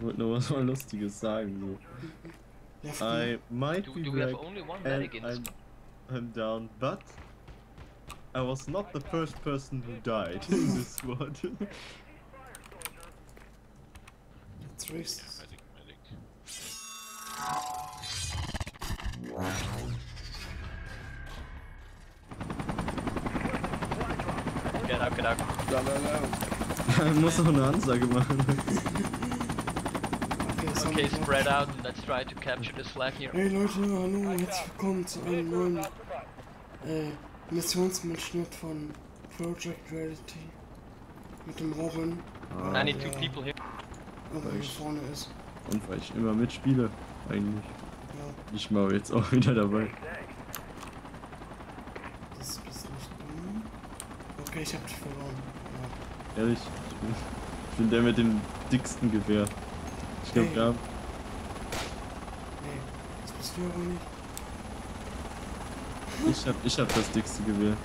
wollte nur was mal Lustiges sagen. So. I might be black and I'm down, but I was not the first person who died in this squad. That's racist. Medic. Get out. Ich muss noch eine Ansage machen. Okay, spread out and let's try to capture this flag here. Hey Leute, hallo, herzlich willkommen zu einem neuen Missionsmitschnitt von Project Reality mit dem Robin. I need 2 people here. Aber hier vorne ist. Und weil ich immer mitspiele, eigentlich. Ja, Ich war jetzt auch wieder dabei. das ist nicht dumm. Okay, ich hab dich verloren. Ja. Ehrlich, ich bin der mit dem dicksten Gewehr. Ich glaube, Hey. ja. Nee, das bist du aber nicht. Ich hab das dickste Gewehr.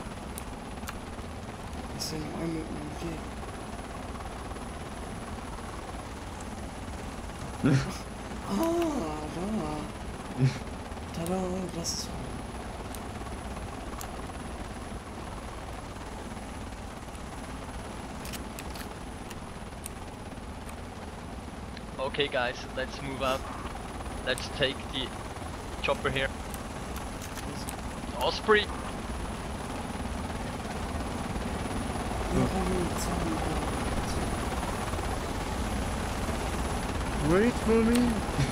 Ich sehe noch einen mit einem G. Da. Tada, das ist. Okay guys, let's move out. Let's take the chopper here. Osprey! Wait for me!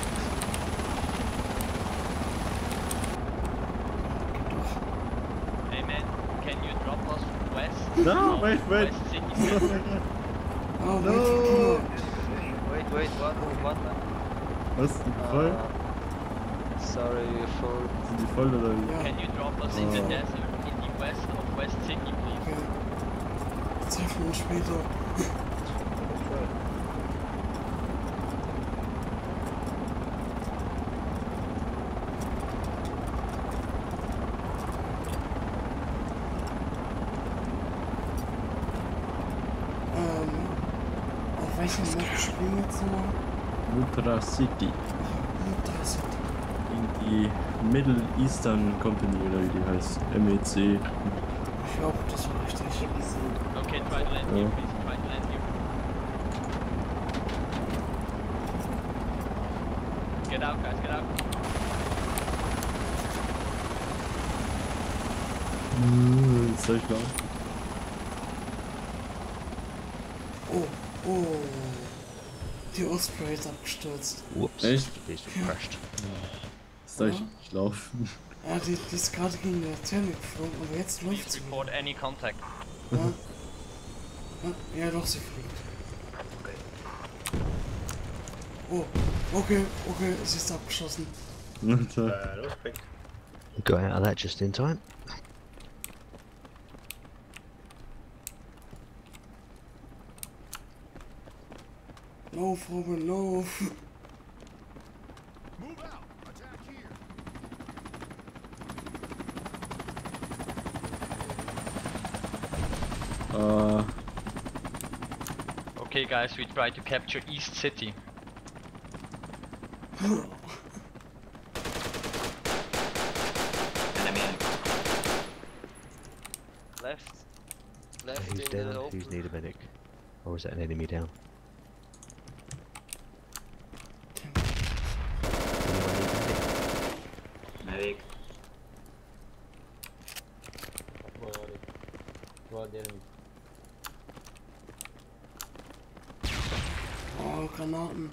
Hey man, can you drop us west? No, wait. West City. Oh, No! Wait, what? Was? Sind die voll? Sorry for... Sind die voll oder wie? Ja, Can you drop us in the desert in the west of West City, please? okay. Jetzt treffen wir uns später. Auf welchem Map spielen wir jetzt nochmal? Ultra City. Das In die Middle Eastern Company oder wie die heißt. MEC. Ich glaube, das war richtig. Okay, try to land here, please. Try to land here. Get out, guys, get out. Jetzt soll ich laufen. Oh. Die Osprey ist abgestürzt. Whoops. Echt? These crashed. Jetzt soll ich nicht laufen. Ja, die ist gerade gegen die Laterne geflogen, aber jetzt läuft Please sie. report any contact. Ja, doch, sie fliegt. Oh, okay, sie ist abgeschossen. Got out of that just in time. Lauf, Robin, lauf. Okay guys, we try to capture East City. Left Who's in down? the Who's open. need a medic? Or is that an enemy down? Anyone need a medic? Medic. What enemy? Oh, Granaten.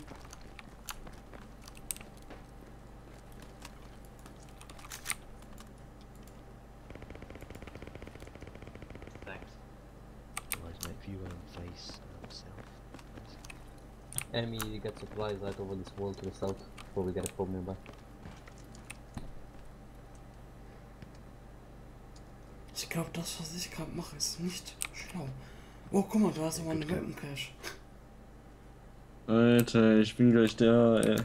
Thanks. Otherwise, mate, if you face south. Enemy got supplies right over this wall to the south before we get a problem nearby. Ich glaube, das, was ich gerade mache, ist nicht schlau. Oh, guck mal, da ist aber eine Weapon Cache. Alter, ich bin gleich da, ey.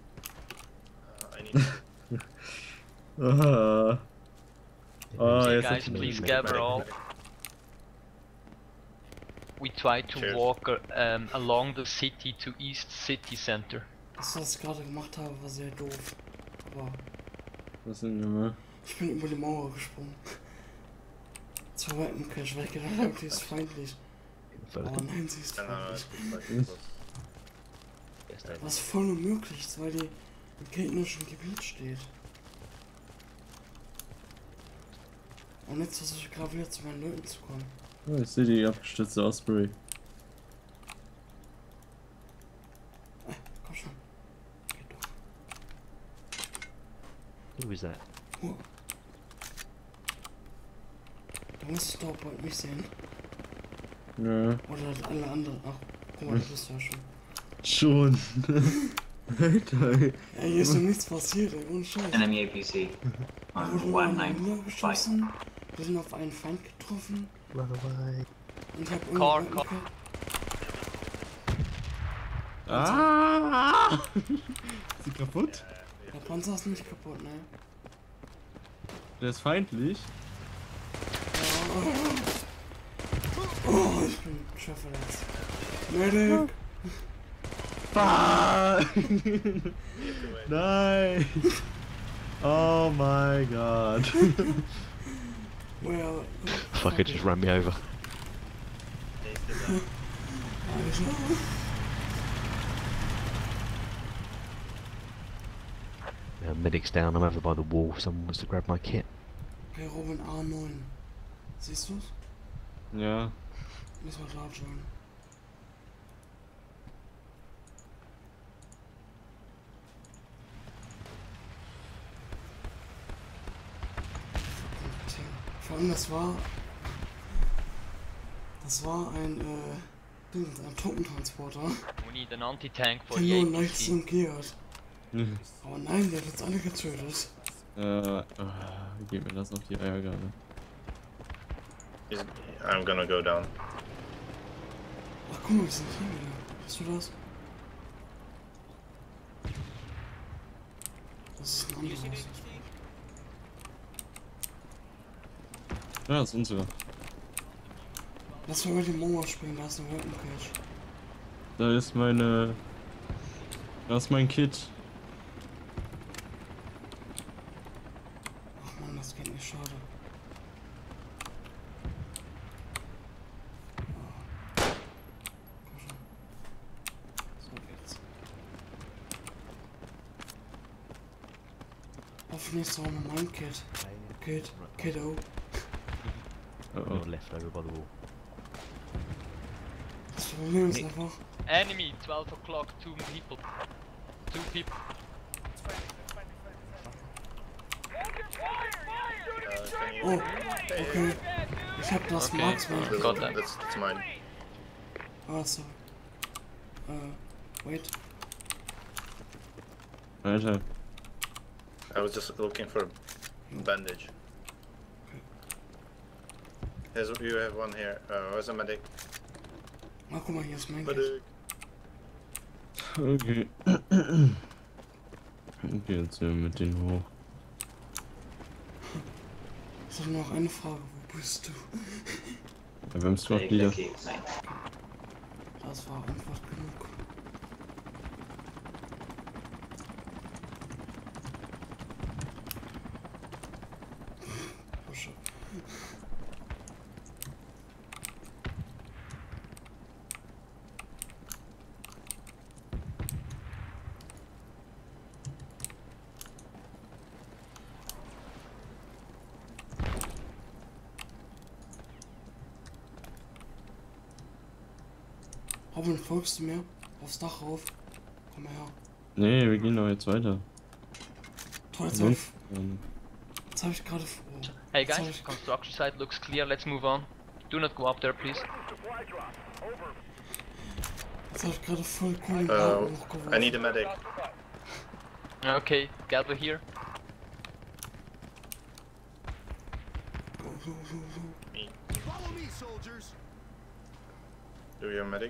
Aha. If Ah, there's Okay jetzt guys, hab ich please einen gather all. we try to Cheers. walk along the city to East City Center. Das, was ich gerade gemacht habe, war sehr doof. Aber Was denn gemacht? ich bin über die Mauer gesprungen. Zur Weapon Cache, weil ich gedacht habe, die ist feindlich. Oh nein, sie ist No, no, no, feindlich. it's Yes, they Was voll unmöglich ist, weil die im gegnerischen Gebiet steht. Und jetzt versuche ich gerade wieder zu meinen Leuten zu kommen. Oh, ich sehe die abgestützte Osprey. Komm schon. Geht doch. Who is that? Oh. Du musst es doch bald nicht sehen. Ja. Oder alle anderen. Ach, guck mal, du bist ja schon. Schon. Alter. Ey, hier ist doch nichts passiert, ey, ohne Scheiß. Enemy APC Da on wurde mal ein 19. geschossen. Wir sind auf einen Feind getroffen. Run away. Und ich hab Car, irgendwie. car. Ah! Ist sie kaputt? Der Panzer ist nicht kaputt, ne? Der ist feindlich. Oh, ich bin schwer verletzt. Medic! Fuck! Nein! Oh my god. Well, Fuck it, just ran me over. Medic's down, I'm over by the wall. Someone wants to grab my kit. Okay, Robin A9. Siehst du's? Ja. Müssen wir da joinen. Vor allem das war ein ein Truppentransporter, We need an anti-tank for der the nur nichts APC. umgehrt. Aber nein, der hat jetzt alle getötet. Gib mir das auf die Eier gerade. I'm gonna go down. Ach guck mal, wir sind hier wieder. Hast du das? Das ist ein anderes. Ja, das ist unsere. Lass mal über die Mauer springen, da ist eine Weapon Cache. Da ist meine. Da ist mein Kit. Ach man, das geht nicht, schade. Komm schon. So geht's. Hoffentlich ist auch noch mein Kit. Kiddo. Oh, oh. You're left over by the wall. Das Problem ist einfach. Enemy, 12 o'clock, 2 people. 2 people. Can you... Oh, okay. Ich hab das Okay. Marksman. Got that. That's mine. Ah, so. Wait. Alter. I was just looking for a bandage. You have one here. Where's a medic? Ah, guck mal, hier ist mein Kit. Medic. Okay. Okay, jetzt sind wir mit denen hoch. Ich habe noch eine Frage, wo bist du? Ja, wir haben es doch Take wieder. the key. Nice. Das war einfach genug. Busche. Robin, folgst du mir? Aufs Dach rauf. Komm mal her. Nee, wir gehen doch jetzt weiter. Toll, jetzt Und? hab ich gerade vor. Hey Jetzt hab guys, ich- construction site looks clear, let's move on. Do not go up there, please. Jetzt hab ich gerade voll cool den Balken hochgeworfen. I need a medic. Okay, gather here. Go, go, go, go. Do you have a medic?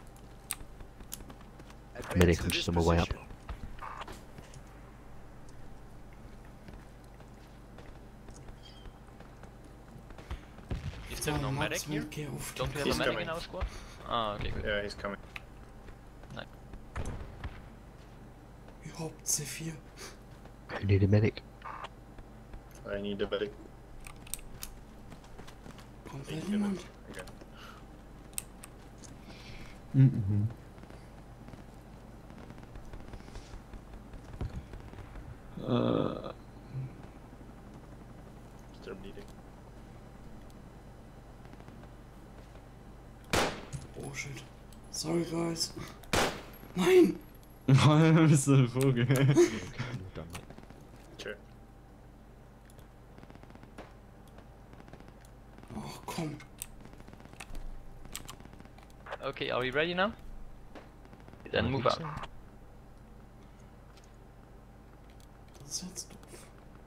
Medic, I'm just on my way up. Jetzt There's no medic here? Don't we have He's a medic coming. in our squad? Ah, okay, good. Yeah, he's coming. Überhaupt C4. Who need a medic? I need a medic. Kommt da jemand? Again. Mhm. Still bleeding. Oh shit. Sorry guys. Nein! Bist du ein Vogel? You're done, mate. Sure. Ach komm. Okay, are we ready now? Then I move think out. so. Das ist jetzt doof.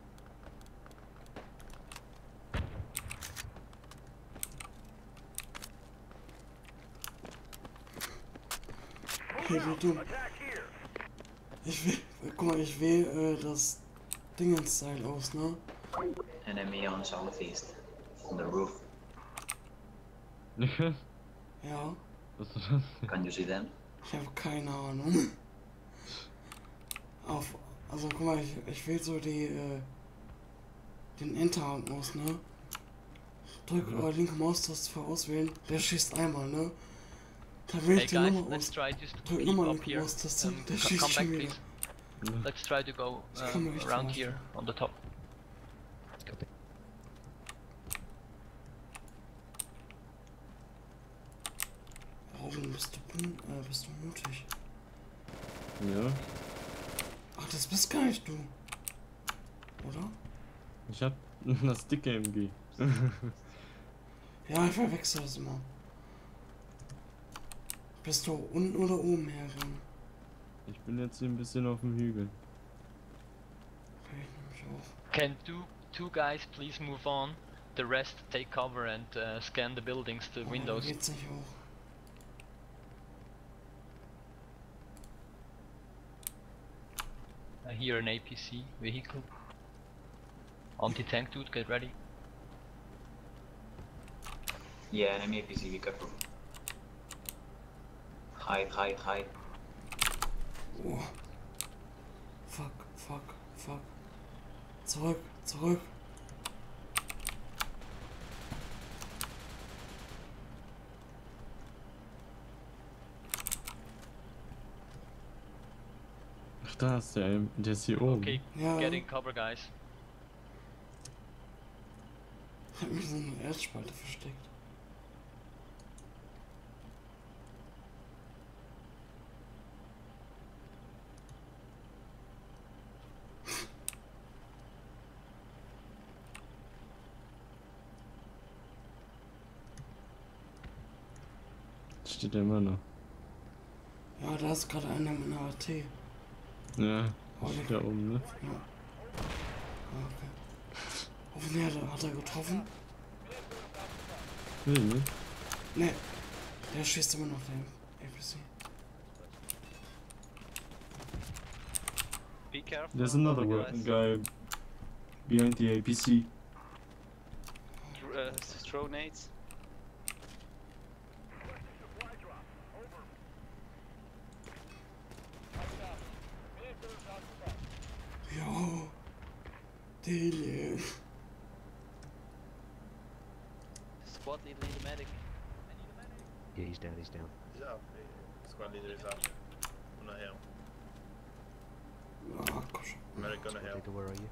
Hey, wie dumm. Ich will, guck mal, ich wähle das Dingens-Style aus, ne? Enemy on southeast, on the roof. Niklas? Ja, Was ist das? Can you see them? ich habe keine Ahnung. Also guck mal, ich wähle so den Enter aus, ne? Drück linke Maustaste für auswählen, der schießt einmal, ne? Da wähle Hey ich die guys, Nummer let's aus. try just to Drück keep nochmal up linke here. Maustaste, der Come schießt back schon wieder. please. Let's try to go Ich kann mir echt around vorstellen. here on the top. Copy. Robin, bist du mutig? Ja. Ach, das bist gar nicht du. Oder? Ich hab das dicke MG. Ja, ich verwechsel das immer. Bist du unten oder oben hergegangen? Ich bin jetzt hier ein bisschen auf dem Hügel. Okay, ich nehme mich auch. Can two guys please move on? The rest take cover and scan the buildings, the Oh, windows. geht's nicht hoch. I hear an APC vehicle. Anti-tank dude, get ready. Yeah, enemy APC, be careful. Hide, hide, hide. Oh. Fuck, fuck, fuck. Zurück, zurück. Ach, da ist der ist hier oben. Okay, Ja. getting cover guys. Ich hab mich so in der Erdspalte versteckt. Steht der immer noch. Ja, da ist gerade einer mit einer AT. Ja, Oh, steht da oben, ne? Ja. Ah, okay. Hoffentlich hat er getroffen. Nee, ne? Ne, der schießt immer noch den APC. Be careful. There's another guy behind the APC. Throw nades. Jo. Deli. Squad leader need a medic. Yeah, he's down, he's down. He's up. The squad leader is up. On the hill. Ah, gosh. Medic on the Squad hill. leader, where are you?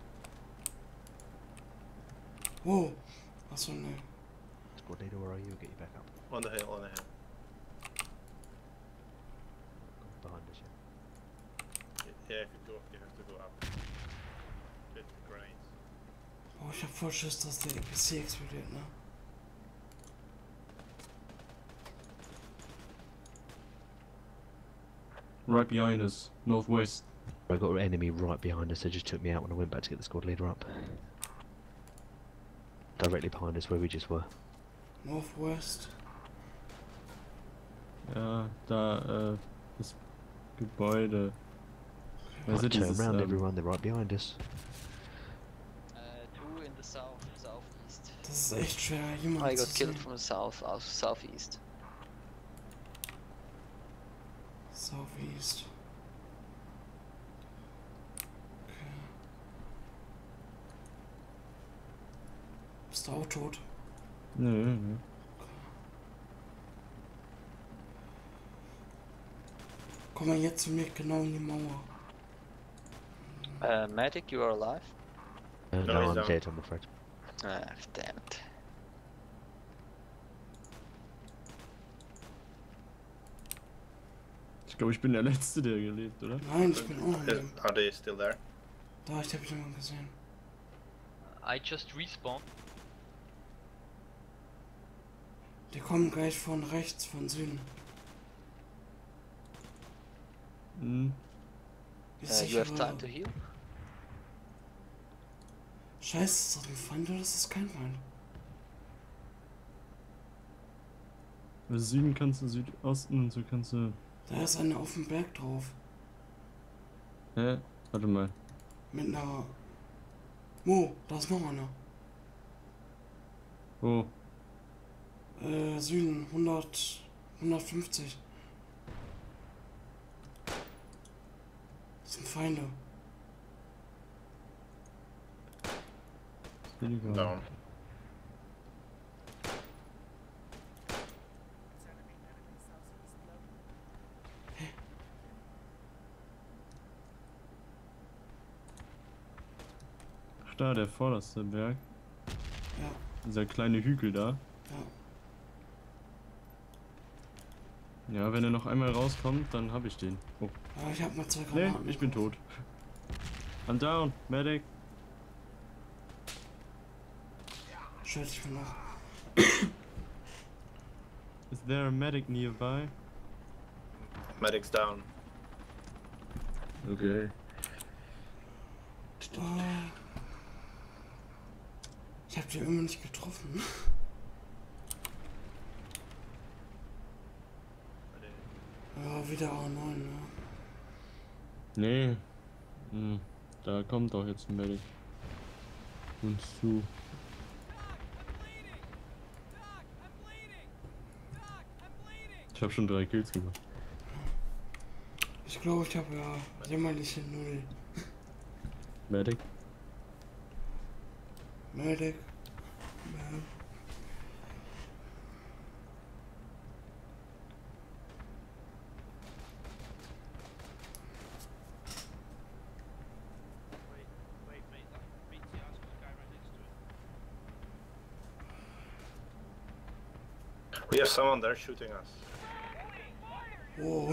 Wow. Achso, ne. Squad leader, where are you? We'll get you back up. On the hill, on the hill. Behind us, yeah. Yeah, if you go, you have to go up. Get the grenades. Oh, ich hab voll Schiss, dass der APC explodiert, ne? Right behind us, northwest. I got an enemy right behind us that just took me out when I went back to get the squad leader up. Directly behind us where we just were. Northwest. Ja, da, das Gebäude. Right, Also turn dieses, around everyone, they're right behind us. Two in the south, southeast. Das ist echt schwer, I jemanden got zu killed sehen. from the south, southeast. Southeast. Okay. Bist du auch tot? Nö. Komm mal jetzt zu mir genau in die Mauer. Medic, you are alive? No, No, he's I'm down. dead, I'm afraid. Ah, damn it. Ich glaube, ich bin der Letzte, der gelebt, oder? Nein, ich bin auch noch hier. Are they still there? Da, ich hab jemanden gesehen. I just respawned. Die kommen gleich von rechts, von Süden. Hm. Ich You have time to heal? Scheiße, ist das ein Feind oder ist das kein Feind? Süden kannst du, Südosten und so kannst du... Da ist einer auf dem Berg drauf. Hä? Warte mal. Mit einer... Wo? Da ist noch einer. Wo? Süden, 150. Das sind Feinde. Weniger. Down. Ach da, der vorderste Berg. Ja, Dieser kleine Hügel da. ja. Ja, wenn er noch einmal rauskommt, dann hab ich den. Oh. Ja, ich hab mal 2 Nee, Granaten. ich bin tot. I'm down, Medic. Shit, ich bin noch. Is there a medic nearby? Medic's down. Okay. Ich hab die immer nicht getroffen. Ja, wieder A9, ne? Nee. Hm. Da kommt doch jetzt ein Medic. Uns zu. Ich hab schon 3 Kills gemacht. Ich glaube, ich habe ja jämmerliche 0. Medic? Medic. We have someone there shooting us. Oh,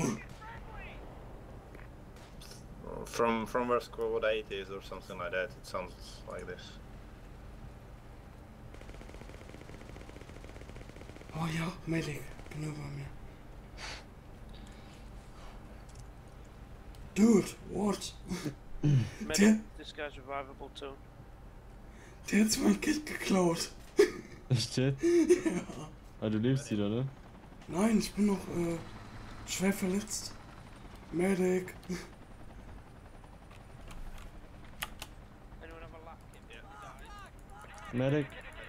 From where squad 8 is or something like that. It sounds like this. oh ja, Medic. Genau bei mir. Dude, what? Der, This guy's revivable too. der hat mein Kit geklaut. Echt jetzt? Ja. Ah, du lebst wieder, ne? Nein, ich bin noch schwer verletzt. Medic. Anyone have a lap kit? Medic?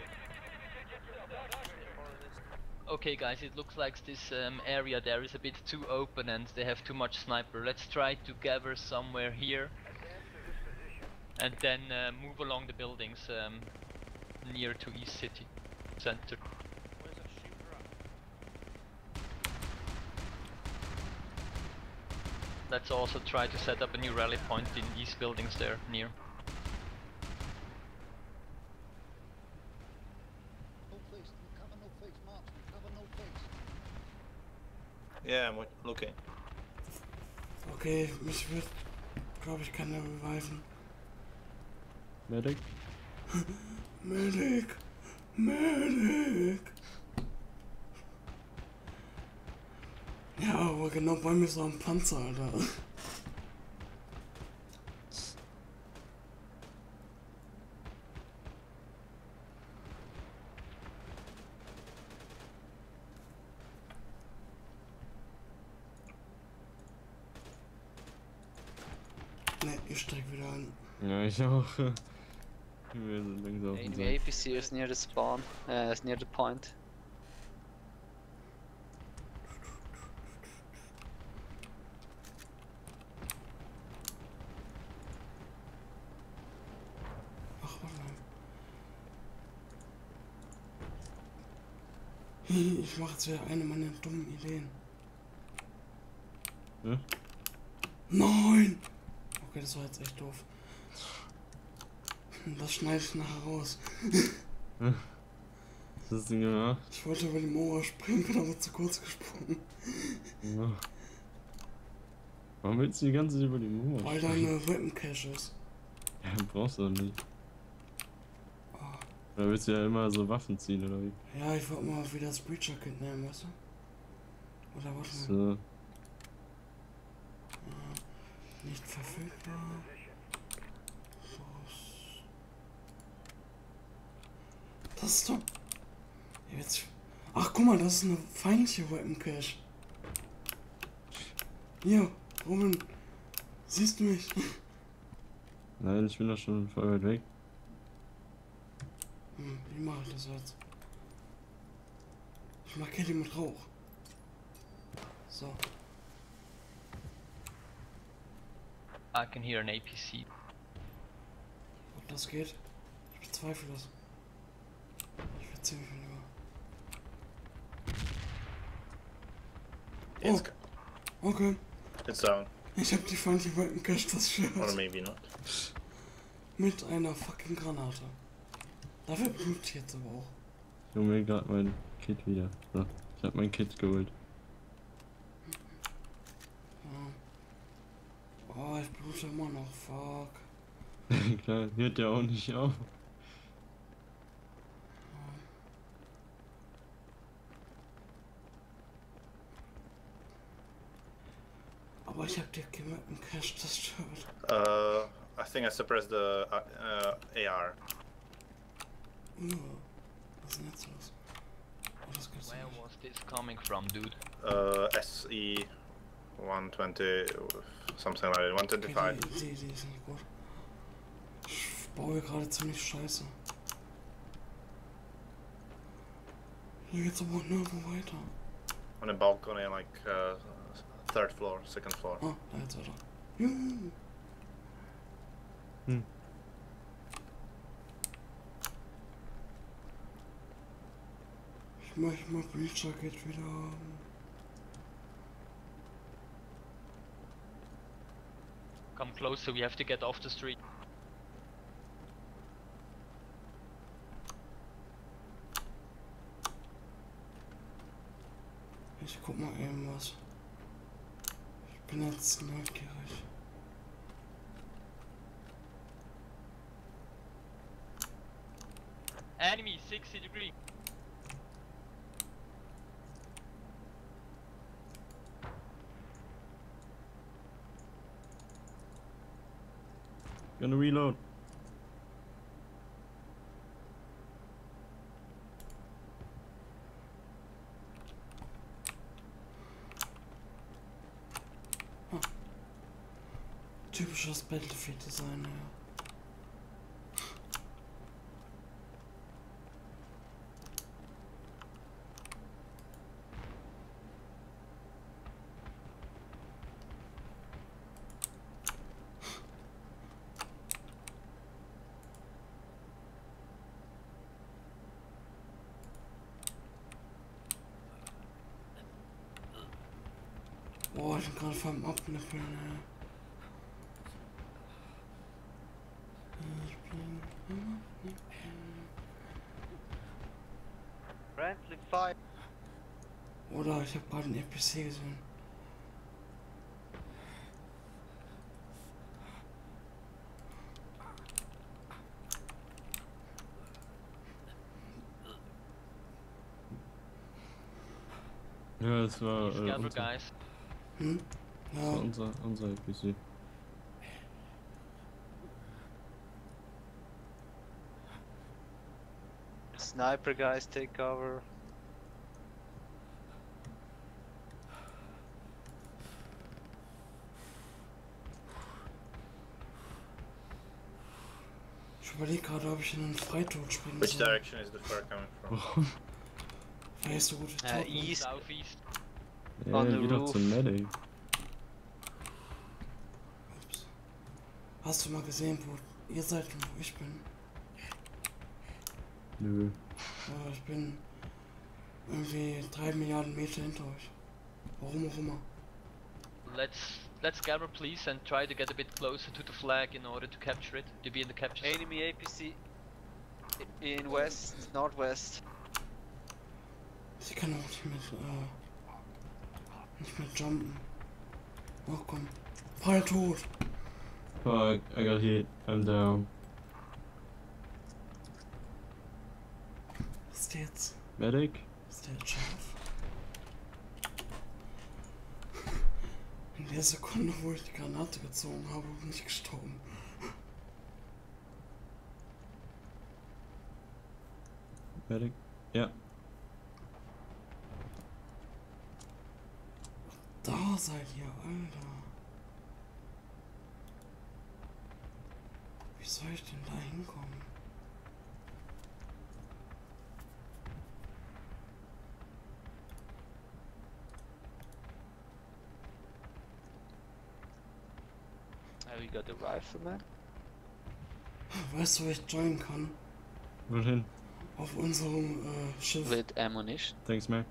Okay guys, it looks like this area there is a bit too open and they have too much sniper. Let's try to gather somewhere here and then move along the buildings near to East City Center. Where's that shooter at? Let's also try to set up a new rally point in East buildings there near. Yeah, I'm looking. Okay, mich wird, glaube ich, keiner reviven. Medic? Medic. Medic. Ja, aber genau bei mir ist auch ein Panzer, Alter. Ne, ich steig wieder an. Ja, ich auch. Wir sind langsam auf dem Enemy Sack. APC is near the spawn, is near the point. Ach, warte mal. Ich mache jetzt wieder eine meiner dummen Ideen. Ja? Nein! Okay, das war jetzt echt doof. Das schneide ich nachher raus. Was hast du gemacht? Ich wollte über die Mauer springen, bin aber zu kurz gesprungen. Ja. Warum willst du die ganze Zeit über die Mauer Weil da springen? eine Weapon Cache ist. Ja, brauchst du doch nicht. Ah. Da willst du ja immer so Waffen ziehen, oder wie? Ja, ich wollte mal wieder das Breacher-Kit nehmen, weißt du? Oder warte mal. So. Nicht verfügbar. Das ist doch... Jetzt... Ach, guck mal, das ist eine feindliche Weapon Cache. Hier, Robin. Siehst du mich? Nein, ich bin doch schon voll weit weg. Wie mache ich das jetzt? Ich markiere die mit Rauch. So. I can hear an APC. Ob das geht? Ich bezweifle das. Ich verziehe mich lieber. It's, Okay. it's down. Ich hab die feindliche Weapon Cache zerstört. Or maybe not. Mit einer fucking Granate. Dafür blut ich jetzt aber auch. Ich hol mir gerade mein Kit wieder. So, ich hab mein Kit geholt. Ja. Oh, ich blute immer noch. Fuck. Klar, hört ja auch nicht auf. Aber ich hab die Weapon Cache zerstört. I think I suppressed the AR. Was ist denn jetzt los? Oh, das gibt's Where nicht. was this coming from, dude? SE 120, something like that, 125. Okay, die ist nicht gut. Ich baue hier gerade ziemlich scheiße. Hier geht's aber nirgendwo weiter. On a balcony, like third floor, second floor. Ah, da jetzt weiter. Juhu. Ich möchte mal Breacher Kit wieder haben. Come closer, we have to get off the street. Ich guck mal eben was. Ich bin jetzt neugierig. Enemy, 60 degree. Gonna reload. Typisches Battlefield-Design, ja. Boah, ich bin gerade vom Abnippeln, ja. Ich bin am Abnippeln. Friendly fire. Oder ich habe gerade einen NPC gesehen. Ja, das war These gather unser, guys. Hm? das war Ja, unser NPC. Sniper guys take cover. ich überlege gerade, ob ich in einen Freitod springen Which soll. direction is the fire coming from? Warum? Weißt du, gute Top. East. Southeast. Ja, On the geh doch roof. zum Medic. Ups. Hast du mal gesehen, wo ihr seid und wo ich bin? Nö. Ja, ich bin irgendwie 3 Milliarden Meter hinter euch. Warum auch immer. Let's gather please and try to get a bit closer to the flag in order to capture it, to be in the capture zone. Enemy APC in west, northwest. Ich kann auch nicht mehr jumpen. Oh komm. Freitod! Fuck, I got hit. I'm down. Was ist der jetzt? Medic? Ist der jetzt scharf? In der Sekunde, wo ich die Granate gezogen habe, bin ich gestorben. Medic? Ja. Da seid ihr, Alter. Wie soll ich denn da hinkommen? We got the rifleman. Weißt du, wo ich joinen kann? Wohin? Auf unserem Schiff. With ammunition. Thanks, man.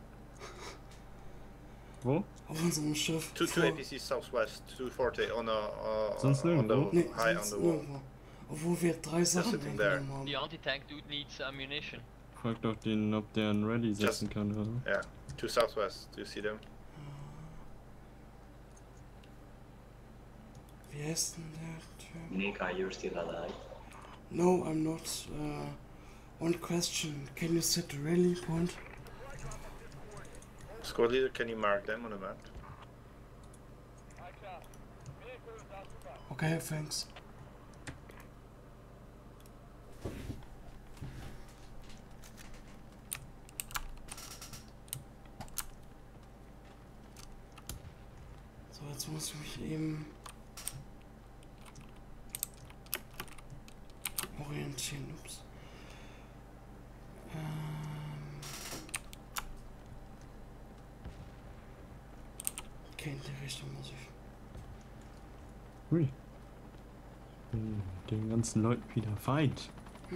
Wo? Auf unserem Schiff. Two vor- APCs southwest, 240 on Sonst on nirgendwo? the Nee, high on sonst the wall. nirgendwo. Obwohl wir 3 Sachen sitting there. mitgenommen haben. The anti-tank dude needs ammunition. Frag doch den, ob der einen Ready setzen kann, oder? Yeah, two southwest. Do you see them? Wie heißt denn der Typ? Nika, you're still alive. No, I'm not. One question. Can you set the rally point? Squad leader, can you mark them on the map? Okay, thanks. So, jetzt muss ich mich eben orientieren. Ups. Okay, in die Richtung muss ich. Hui. Den ganzen Leuten wieder Feind.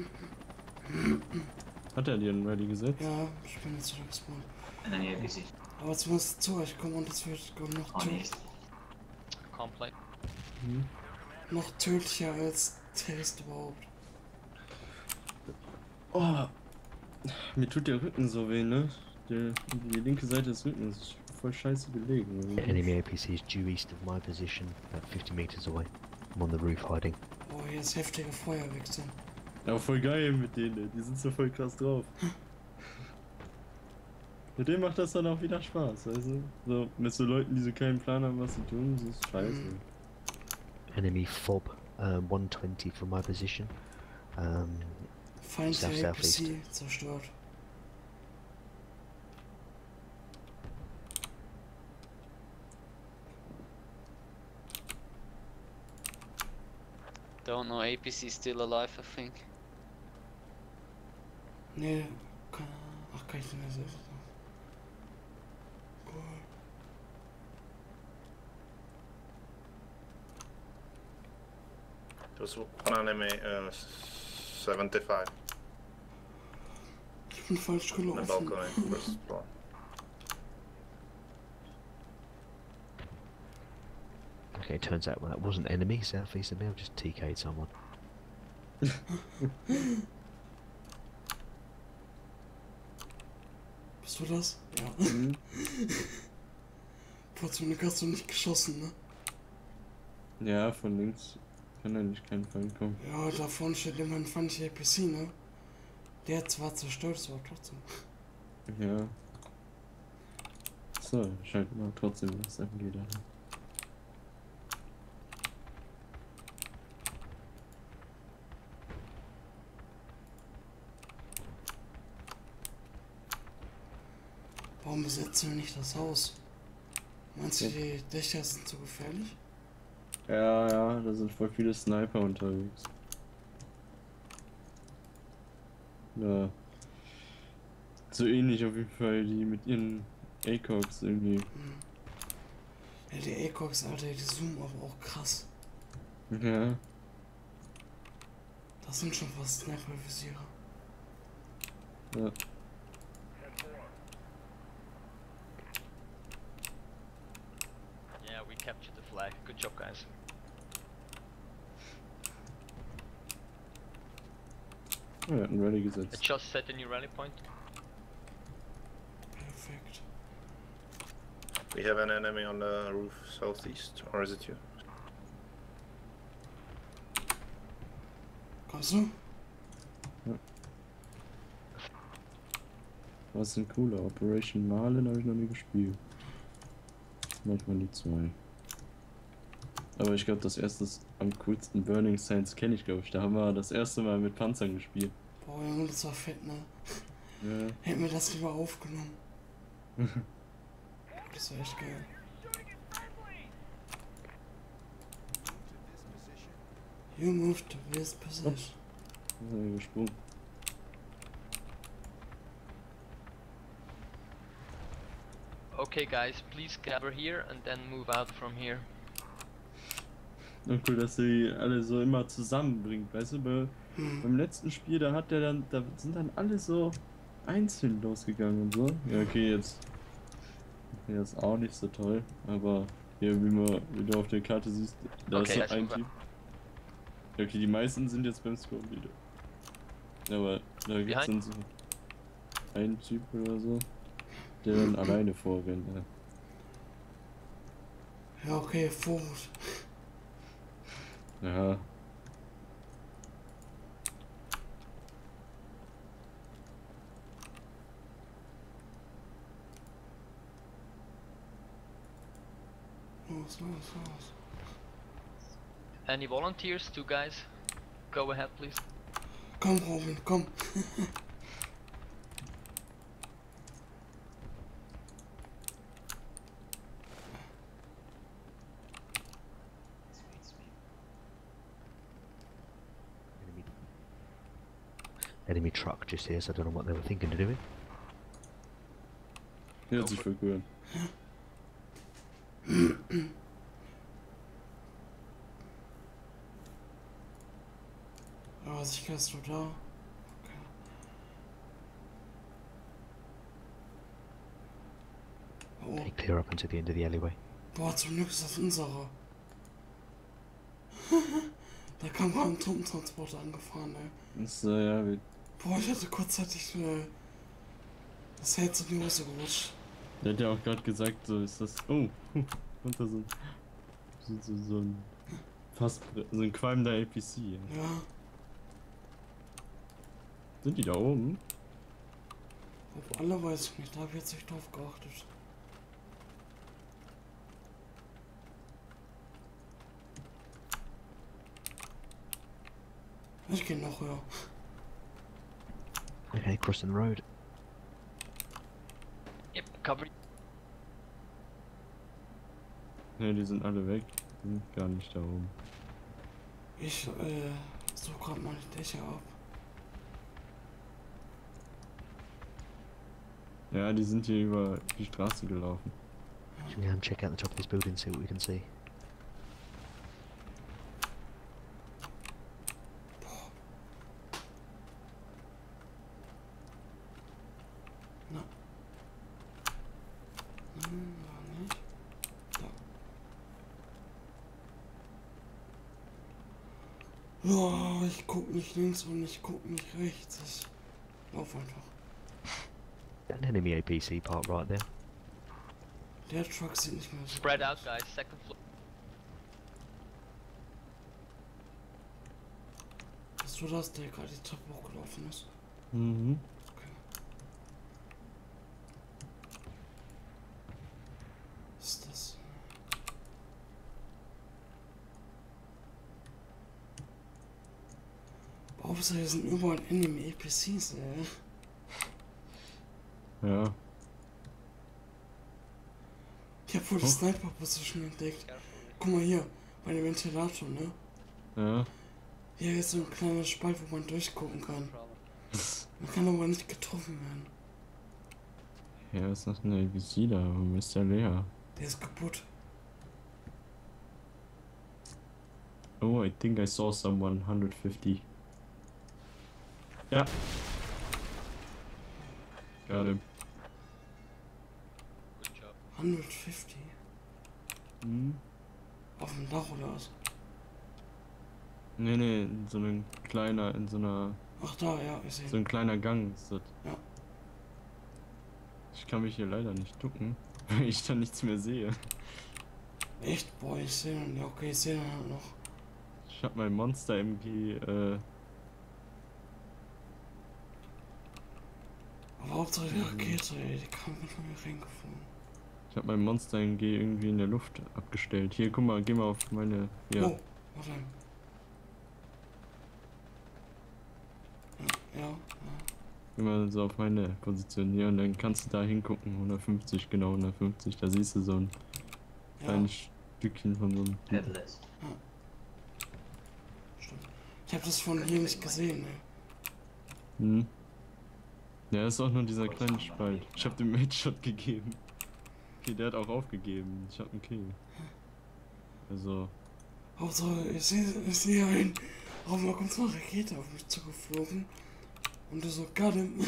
Hat er dir einen Ready gesetzt? Ja, ich bin jetzt wieder gespawnt. Enemy APC Aber jetzt muss es zu euch kommen und es wird noch, on east. Complex. Mhm. noch tödlicher als Terrorist überhaupt. Oh. Mir tut der Rücken so weh, ne? Die linke Seite des Rückens ist voll scheiße gelegen. Enemy APC is due east of my position, about 50 meters away. I'm on the roof hiding. Oh, hier ist heftige Feuerwechsel. Ja, voll geil mit denen, die sind so voll krass drauf. Mit dem macht das dann auch wieder Spaß, weißt du? So, mit so Leuten, die so keinen Plan haben, was sie tun, das ist scheiße. Enemy FOB 120 from my position. Feind der Southeast. APC zerstört. Don't know, APC still alive, I think. Nee, kann ich nicht mehr sehen. Cool. There's one enemy, 75 Ich bin falsch on the gelaufen. balcony versus spawn. Okay, turns out that wasn't enemy southeast of me, I've just TK'd someone. Bist du das? Ja. Mhm. Portionik hast du nicht geschossen, ne? Ja, von links kann eigentlich kein Feind kommen. Ja, da vorne steht immerhin Feind der APC, ne? Der hat zwar zerstört, ist aber trotzdem. Ja. So, scheint mal trotzdem was angeht. Alter. Warum besetzen wir nicht das Haus? Meinst du, die Dächer sind zu gefährlich? Ja, da sind voll viele Sniper unterwegs. Ja. So ähnlich auf jeden Fall, die mit ihren ACOGs irgendwie. Ja, die ACOGs, Alter, die zoomen aber auch krass. Ja. Das sind schon fast Sniper-Visiere. Ja. Yeah, we captured the flag. Good job, guys. Oh, er hat einen Rally I gesetzt. just set a new rally point. Perfekt. We have an enemy on the roof southeast, or is it you? Kommst du? Was ist denn cooler? Operation Marlin habe ich noch nie gespielt. Manchmal die zwei. Aber ich glaube, das erste ist am coolsten. Burning Sands kenne ich, glaube ich. Da haben wir das erste Mal mit Panzern gespielt. Boah, Junge, das war fett, ne? Ja. Hätten wir das lieber aufgenommen. Das war echt geil. You moved to this position. Da ist er gesprungen. Okay, guys, please gather here and then move out from here. Und cool, dass sie alle so immer zusammenbringt, weißt du, beim letzten Spiel, da sind dann alle so einzeln losgegangen und so. Ja, okay, jetzt ist auch nicht so toll, aber hier, wie du auf der Karte siehst, da Okay, ist so ein Typ. Ja, okay, die meisten sind jetzt beim Squad wieder. Aber da gibt's dann so einen Typ oder so, der dann alleine vorrennt. Ja, okay, Fokus. Ja. Los. Any volunteers? 2 guys? Go ahead, please. Komm, Robin, komm. Enemy truck just here, so I don't know what they were thinking of doing. Hört sich voll cool an. Aber sicher ist du da. Okay. Oh, Okay, clear up into the end of the alleyway. boah, zum Glück ist das unsere. Da kam gerade ein Truppentransporter angefahren, ey. Das, ja, Boah, ich hatte kurzzeitig das Herz in die Hose gerutscht. der hat ja auch gerade gesagt, so ist das. Oh, und da so ein fast so ein qualmender APC. Ja. Ja, Sind die da oben? ob alle weiß ich nicht, da hab ich jetzt nicht drauf geachtet. Ich geh noch höher. Okay, crossing the road. Yep, cover. Ne, die sind alle weg. Die sind gar nicht da oben. Ich such grad mal die Dächer ab. Ja, die sind hier über die Straße gelaufen. Should we go and check out the top of this building, see what we can see? Na. Da nicht. Da. Ja, ich guck nicht links und ich guck nicht rechts. Ich lauf einfach. An enemy APC parked right there. Der Truck sieht nicht mehr so Spread aus. out, guys. Second floor. Bist du das, der gerade die Treppe hochgelaufen ist? Mhm. Okay. Was ist das? Hauptsache, hier sind überall Enemy APCs, ey. Ja. Ich hab wohl die Sniper-Position entdeckt. Guck mal hier, bei dem Ventilator, ne? Ja. Hier ist so ein kleiner Spalt, wo man durchgucken kann. Man kann aber nicht getroffen werden. Ja, ist noch eine APC da, warum ist der leer? Der ist kaputt. Oh, I think I saw someone 150. Ja. Got him. Good job. 150. Hm? Auf dem Dach oder was? Nee, in so einem kleiner, in so einer, Ach da, ja, ich so sehe. ein kleiner Gang ist das. Ja. Ich kann mich hier leider nicht ducken, weil ich da nichts mehr sehe. Echt? Boah, ich sehe ihn. Ja, okay, ich sehe ihn halt noch. Ich hab mein Monster MG, Aber Hauptsache die Rakete, ey, die kam von mir reingeflogen. ich hab mein Monster MG irgendwie in der Luft abgestellt. Hier, guck mal, geh mal auf meine, ja. Oh, warte. Ja. Geh mal so auf meine Position hier und dann kannst du da hingucken, 150, genau 150, da siehst du so ein Ja, kleines Stückchen von so einem... Headless. stimmt. Ich habe das von hier nicht gesehen, ey. Hm. Ja, ist auch nur dieser kleine Spalt. Ich hab dem Headshot gegeben. Okay, der hat auch aufgegeben. Ich hab einen Kill. Also, Hauptsache, ich sehe einen. Auf einmal kommt so eine Rakete auf mich zugeflogen. Und du so, got him.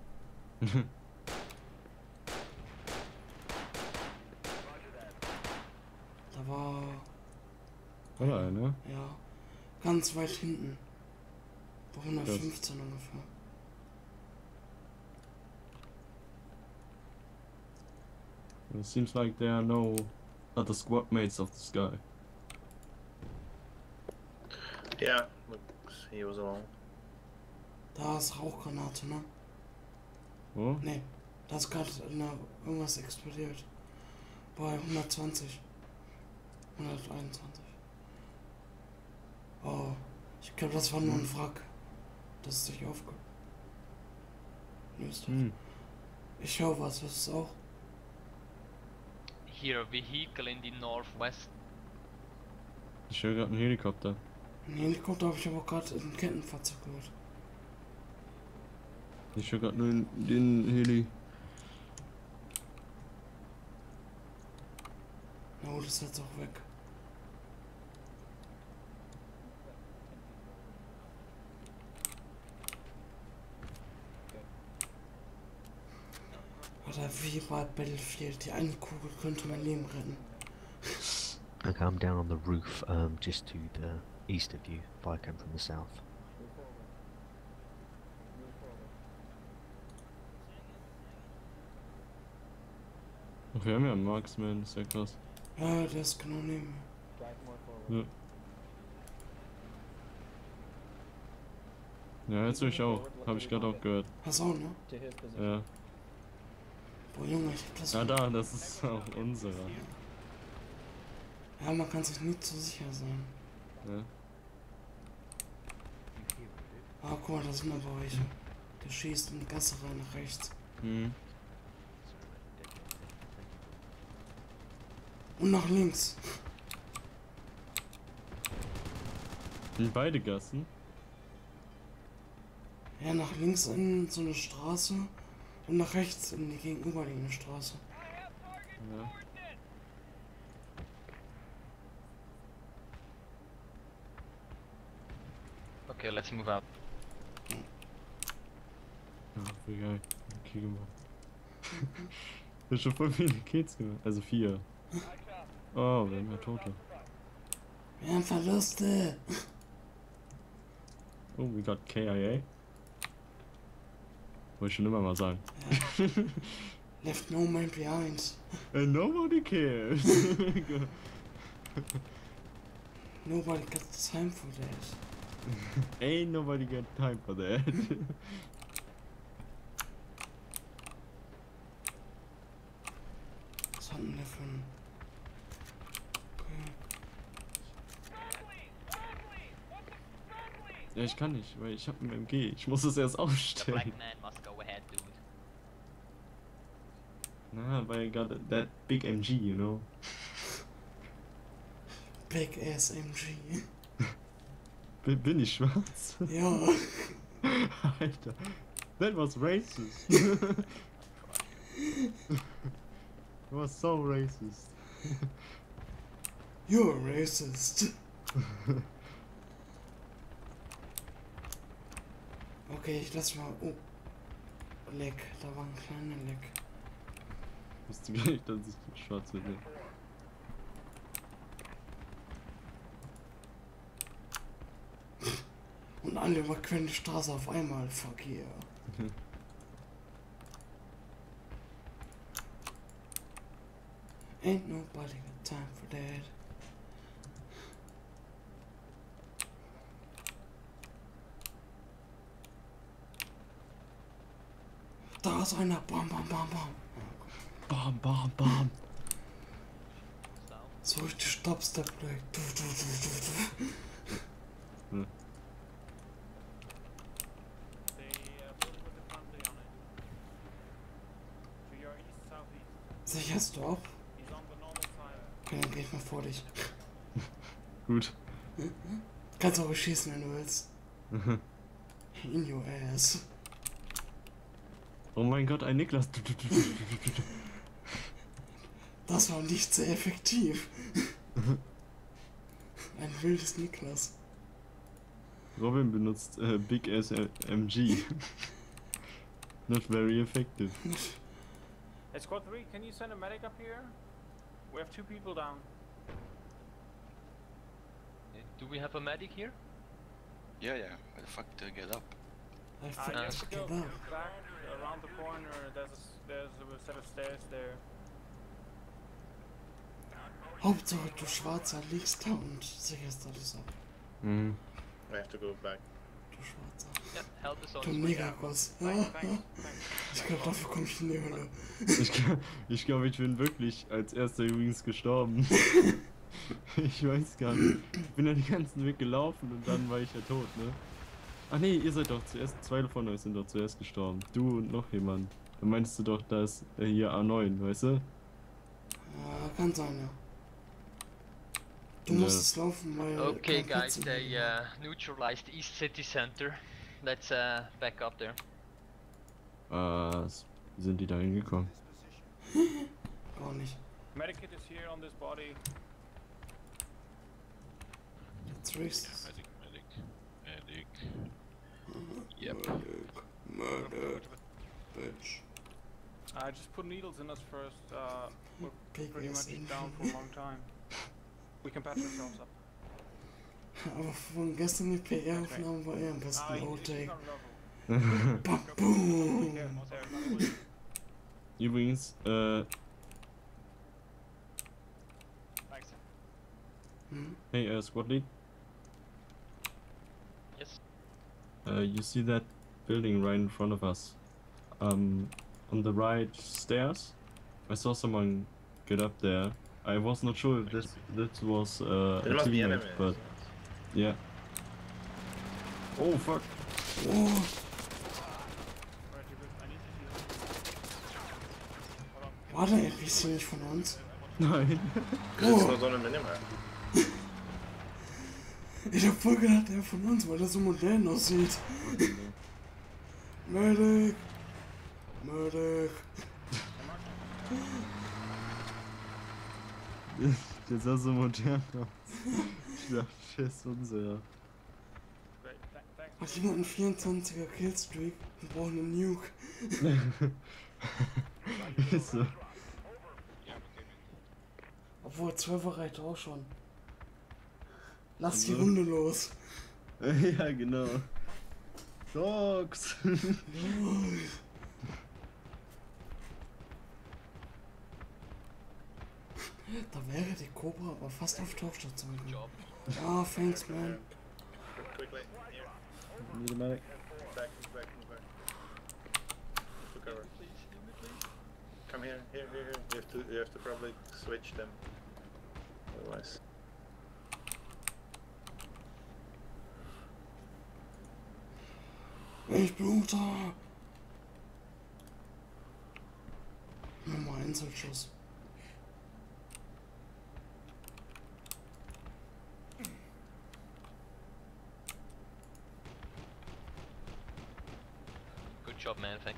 Da war, oder einer? ja, ganz weit hinten. Bei 115 ungefähr. It seems like there are no other squad mates of this guy. Yeah, look, he was alone. Da ist Rauchgranate, ne? Wo? Ne, da ist gerade irgendwas explodiert. Bei 120. 121. Oh, ich glaube, das war nur ein Wrack. Das ist sich aufgelöst hat. Hm. Ich höre was, das ist auch. Here, a vehicle in the northwest. Ich höre gerade einen Helikopter. Ein Helikopter habe ich aber gerade in Kettenfahrzeug gehört. Ich höre gerade nur den Heli. Na gut, ist jetzt auch weg. Oder wie bei Battlefield, die eine Kugel könnte mein Leben retten. Okay, I'm down on the roof, just to the east of you. Fire came from the south. Ach, wir haben ja einen Marksman, ist ja krass. Ja, der ist genau neben mir. Ja. Ja, jetzt höre ich auch. Habe ich gerade auch gehört. Hast du auch, ne? Ja. Boah, Junge, ich hab das. Ja, da, das ist auch unserer. Ja, man kann sich nie zu sicher sein. Ja. Ah, guck mal, da sind aber welche. Der schießt in die Gasse rein nach rechts. Hm. Und nach links. In beide Gassen? Ja, nach links in so eine Straße und nach rechts in die gegenüberliegende Straße. Ja. Okay, let's move out. Ach, wie geil. Okay gemacht. Ich hab schon voll viele Kills gemacht. Also 4. Oh, wir haben ja Tote. Wir haben Verluste. Oh, we got KIA. Wollte ich schon immer mal sagen. Ja. Left no man behind. And nobody cares. Nobody got time for that. Ain't nobody got time for that. Was hat denn der für ein... Okay. Ja, ich kann nicht, weil ich hab ein MG. Ich muss es erst The aufstellen. black man must go ahead, dude. Nah, but I got that big MG, you know. Big ass MG. Bin ich schwarz? Ja. Alter, that was racist. It was so racist. You're a racist. Okay, ich lass mal. Oh. Leck, da war ein kleiner Leck. Wusste gar nicht, dass ich die schwarze bin. Und alle überqueren die Straße auf einmal. Fuck yeah. Ain't nobody got time for that. Da ist einer. Bam, bam, bam, bam. Bam, bam, bam. So richtig Stopstep gleich. Du. Hm. Building with the friendly on it. To your east, southeast. Sicher Stop? He's on the normal side. Okay, dann geh ich mal vor dich. Gut. Kannst auch schießen, wenn du willst. In your ass. Oh mein Gott, ein Niklas. Das war nicht sehr effektiv. Ein wildes Niklas. Robin benutzt Big SMG. Not very effective. Hey, Squad 3, can you send a medic up here? We have 2 people down. Do we have a medic here? Yeah, yeah. Where the fuck do I get up? I You forgot have to to get go up. back around the corner. There's a set of stairs there. Hauptsache du Schwarzer liegst da und sicherst alles ab. Mhm. I have to go back. Du Schwarzer. Yeah, help us on Du his way. Negerkuss. Ich glaube, dafür komm ich in die Hölle. Ich glaube, ich bin wirklich als erster übrigens gestorben. Ich weiß gar nicht. Ich bin ja den ganzen Weg gelaufen und dann war ich ja tot, ne? Ach nee, ihr seid doch zuerst, 2 von euch sind doch zuerst gestorben. Du und noch jemand. Dann meinst du doch, da ist hier A9, weißt du? Ja, kann sein, ja. Du Ja. musst es laufen, weil... Okay, kein Platz guys, mehr they war. neutralized East City Center. Let's back up there. Wie sind die da hingekommen? Gar nicht. Medikit is here on this body. Jetzt racist. Medic. Murder. Bitch. I just put needles in us first. We're Big pretty ass much in. down for a long time. We can patch ourselves up. Aber von gestern die PR-Aufnahmen war er am besten He's Outtake. not level. Bam, boom. Yeah, there. Übrigens, Thanks. Hm? hey, Squad Lead, Yes. you see that building right in front of us? On the right stairs? I saw someone get up there. I was not sure if this was a It must be teammate, enemy. but yeah. Oh fuck! Oh, Right, you're good. I need to heal. Hold on. war der NPC nicht von uns? Nein. Because it's Oh. not on a minimap. Ich hab voll gedacht, der von uns, weil der so modern aussieht. Medic! Medic! Der sah so modern aus. Ich dachte, der ist unser. Great. Thanks. Hat jemand einen 24er Killstreak? Wir brauchen einen Nuke. Ist so. Obwohl, 12er reicht auch schon. Lass die Also. Runde los. Ja, genau. Dogs! Da wäre die Cobra aber fast auf Tauchstation. Job. Ja, thanks, man. Quickly. Here. Need a medic. Back. To cover. Come here. You have to probably switch them. Otherwise. Ich blute. Nochmal Einzelschuss. job, man. Thank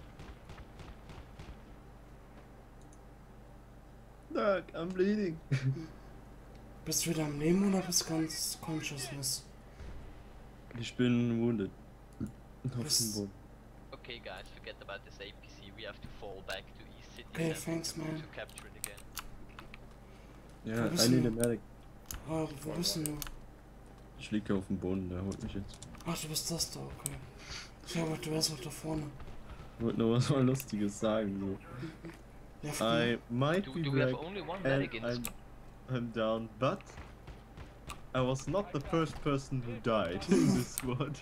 Doc, I'm bleeding. Bist du wieder am Leben oder bist du ganz consciousness? Ich bin wounded. Auf Was? dem Boden. Okay, guys, forget about this APC. We have to fall back to East City Okay, Center thanks, man. to capture it again. Ja, bist I need du? a medic. Ah, wo bist du? Ich liege auf dem Boden, der holt mich jetzt. Ach, du bist das da, okay. Ich habe du wärst auch da vorne. Ich wollte nur was mal Lustiges sagen. So. Ja, I might Do be we have back only one and medic in this? I'm down, but I was not the first person who died in this squad.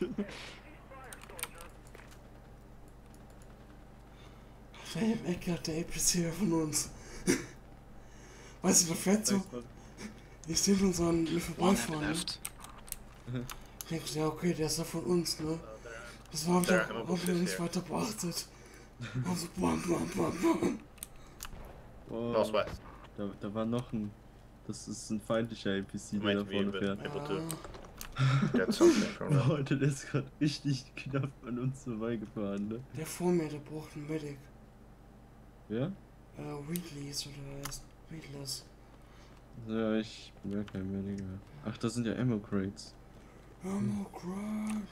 der Eckert, der APC von uns. Weißt du, der fährt so. Ich sehe schon so an mir vorbeifahren. Ne? Denkst du, ja, okay, der ist ja von uns, ne? Das war auch wir nicht weiter beachtet. Also, bam, bam, bam, bam. Oh, Northwest. da war noch ein. Das ist ein feindlicher APC, der da vorne fährt. Able to get something from them. Boah, der ist gerade richtig knapp an uns vorbeigefahren, ne? Der vor mir, der braucht einen Medic. Ja? Wheatleys oder er ist Wheatless. Ja, ich bin ja kein Medic mehr. Ach, das sind ja Ammo Crates. Ammo Crash.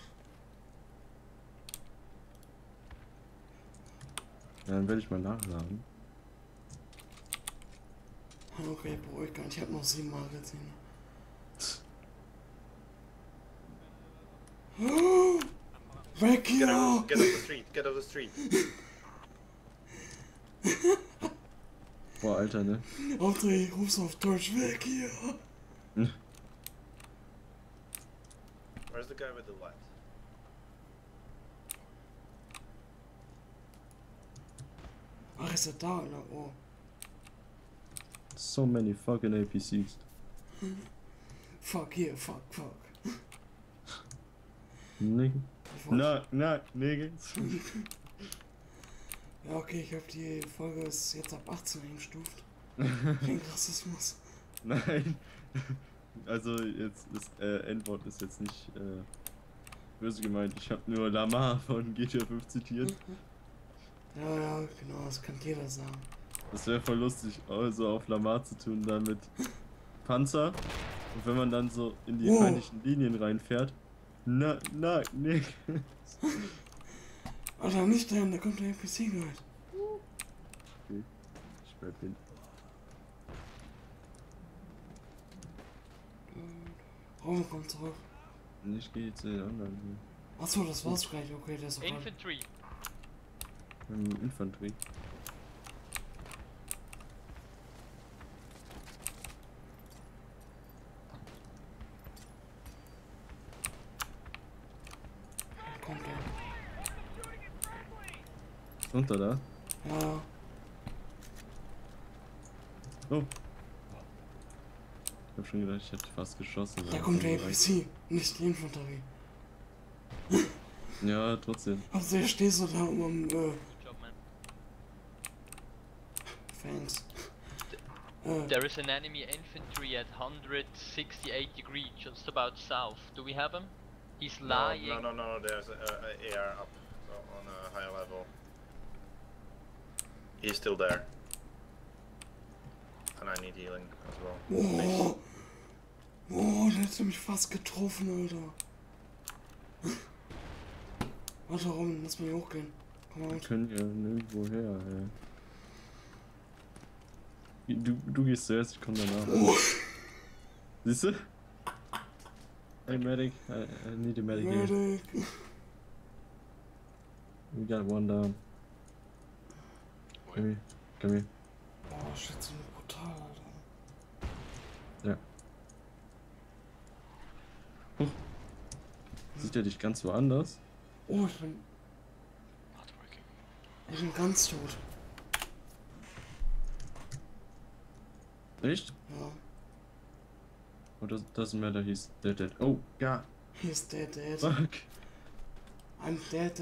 Ja, dann werde ich mal nachladen. Okay, beruhigt gar nicht, ich hab noch 7 Magazine. Weg Get hier! off the street, get off the street. Boah, Alter, ne? André, ruf's auf Deutsch, weg hier! Where's the guy with the light? Ach, ist er da, oder? Oh. So many fucking APCs. Fuck hier, fuck. Nigga. Na, niggas. Ja, okay, ich hab die Folge ist jetzt ab 18 eingestuft. Wegen Rassismus. Nein. Also jetzt das Endwort ist jetzt nicht böse gemeint. Ich habe nur Lamar von GTA 5 zitiert. Ja, genau, das kann jeder sagen. Das wäre voll lustig, also auf Lamar zu tun, dann mit Panzer. Und wenn man dann so in die feindlichen Linien reinfährt. Na, niggas. Alter, nicht dahin, da kommt der NPC gleich. Okay, ich bleib hin. Oh, kommt zurück. Ich gehe jetzt in den anderen hier. Achso, das war's gleich, okay, der ist okay. Infantry. Infanterie. Kommt er. Ist runter da? Ja. Oh. Ich hab schon gedacht, ich hätte fast geschossen. Da kommt der NPC, nicht die Infanterie. Ja, trotzdem. Also, der steht so da um Good job, man. Thanks. There is an enemy infantry at 168 degrees, just about south. Do we have him? He's lying. No, there's a AR up on a higher level. He's still there. And I need healing as well. Oh, der hat mich fast getroffen, Alter. Warte, Robin, lass mal hier hochgehen. Komm mal Wir mit. können ja nirgendwo her, ey. Du gehst zuerst, ich komm danach. Siehst du? Hey Medic, I need a medic here. Medic. We got one down. Come here. Oh, shit, so brutal, Alter. Ja. Huch. Sieht er dich ganz woanders? Oh, ich bin ganz tot. Echt? Ja. Oh, doesn't matter, he's dead. Oh, God. He's dead. Fuck. I'm dead.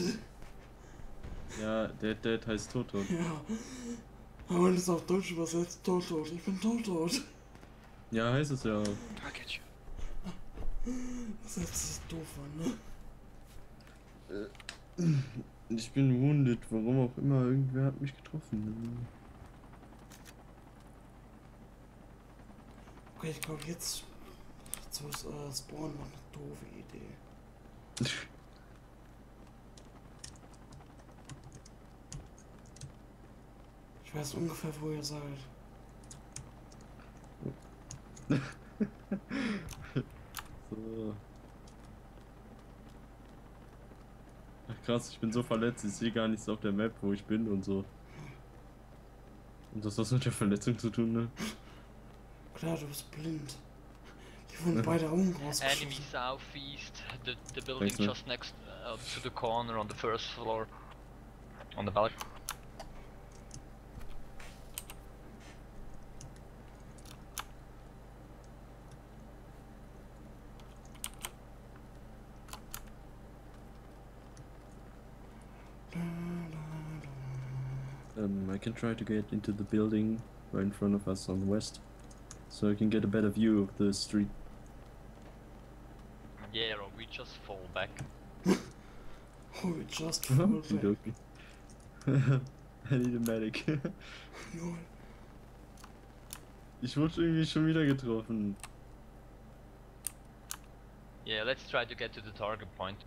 Ja, dead heißt tot. Ja. Aber wenn es auf Deutsch übersetzt, tot. Ich bin tot. Ja, heißt es ja auch. I get you. Das hört sich doof an, ne? Ich bin wounded, warum auch immer, irgendwer hat mich getroffen. Okay, ich glaube jetzt zu spawnen war eine doofe Idee. Ich weiß ungefähr, wo ihr seid. So. Ach krass, ich bin so verletzt, ich sehe gar nichts auf der Map, wo ich bin und so. Und das hat was mit der Verletzung zu tun, ne? Klar, du bist blind. Die wurden beide Augen rausgeschossen. Enemy southeast, the building Thanks, man. just next to the corner on the first floor. On the balcony. I can try to get into the building right in front of us on the west, so I can get a better view of the street. Yeah, or we just fall back. Oh, we just fall back. Okey-dokey. I need a medic. No. Ich wurde irgendwie schon wieder getroffen. Yeah, let's try to get to the target point.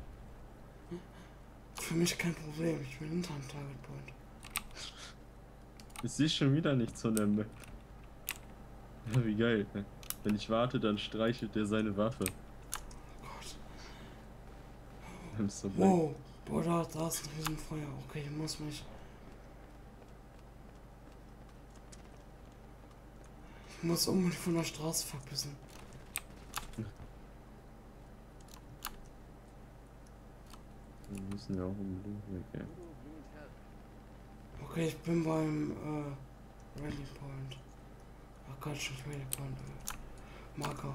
Für mich kein Problem, ich bin hinterm Target Point. Ich sehe schon wieder nichts von der Map. Ja, wie geil. Wenn ich warte, dann streichelt der seine Waffe. Oh Gott. I'm so black. Wow, boah, da ist ein Riesenfeuer. Okay, ich muss mich... Ich muss unbedingt von der Straße verbissen. Wir müssen ja auch unbedingt weg, ja. Okay, ich bin beim Rally Point. Ach Gott, schon Rally Point. Marker.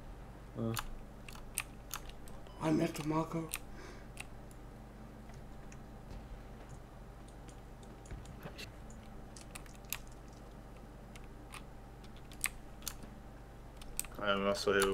I'm at the marker. I'm also here.